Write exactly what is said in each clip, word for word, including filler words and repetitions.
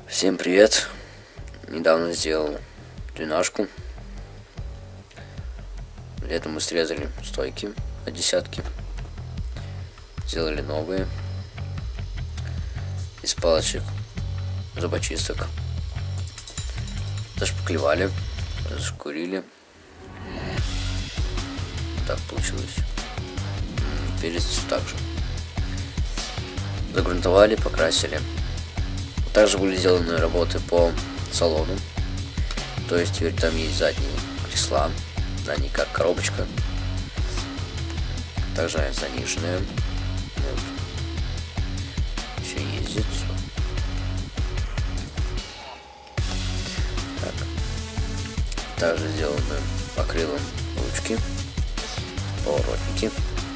Всем привет! Недавно сделал двенашку. Для этого мы срезали стойки от десятки. Сделали новые. Из палочек зубочисток. Зашпаклевали. Зашкурили. Так получилось. Перец также. Загрунтовали, покрасили. Также были сделаны работы по салону. То есть теперь там есть задние кресла. Они как коробочка. Также заниженная. Вот. Все ездит. Так. Также сделаны акрилом ручки, поворотники.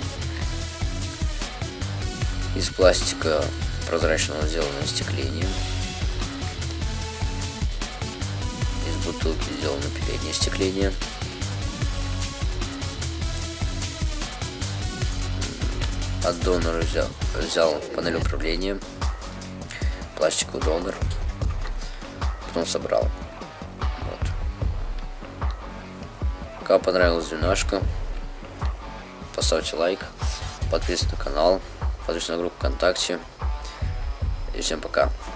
Из пластика прозрачного сделано остекление. Из бутылки сделано переднее остекление. От донора взял, взял панель управления, пластиковый донор, потом собрал. Вот. Кому понравилась двенашка, поставьте лайк, подписывайтесь на канал, подписывайтесь на группу ВКонтакте. И всем пока.